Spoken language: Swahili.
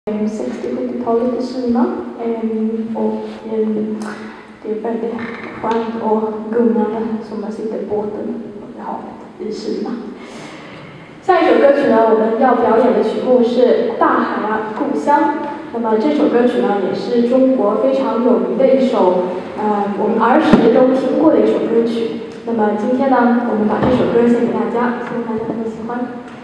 60-70-talet i Kina. Det är väldigt skönt och gungande som man sitter i båten i havet i Kina. 下一首歌曲呢，我们要表演的曲目是《大海啊故乡》。那么这首歌曲呢，也是中国非常有名的一首，我们儿时都听过的一首歌曲。那么今天呢，我们把这首歌献给大家，希望大家会喜欢。